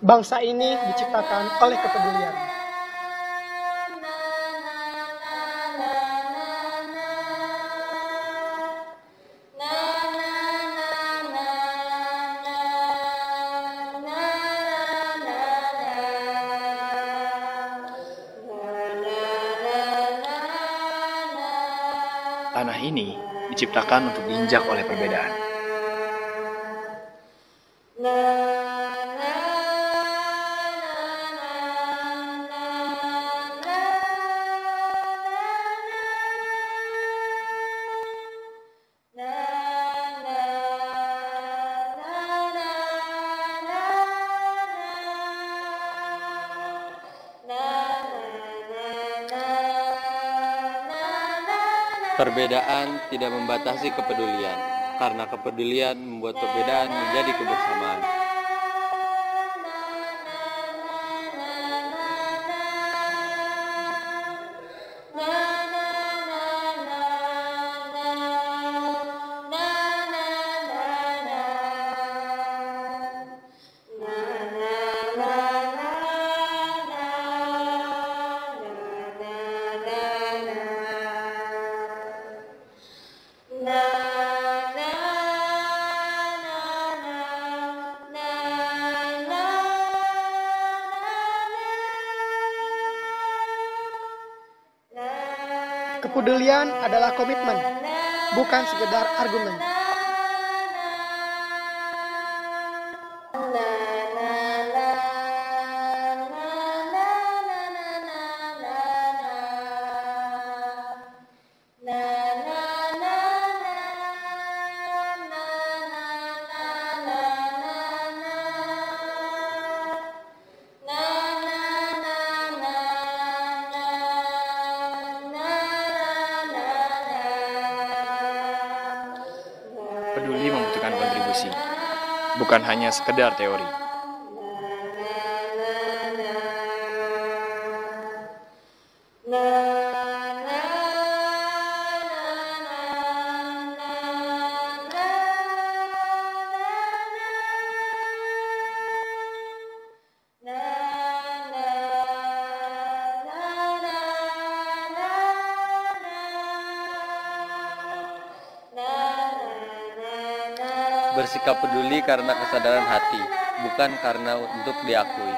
Bangsa ini diciptakan oleh kepedulian. Tanah ini diciptakan untuk diinjak oleh perbedaan. Perbedaan tidak membatasi kepedulian, karena kepedulian membuat perbedaan menjadi kebersamaan. Kepedulian adalah komitmen, bukan sekedar argumen. Peduli membutuhkan kontribusi, bukan hanya sekedar teori. Bersikap peduli karena kesadaran hati, bukan karena untuk diakui.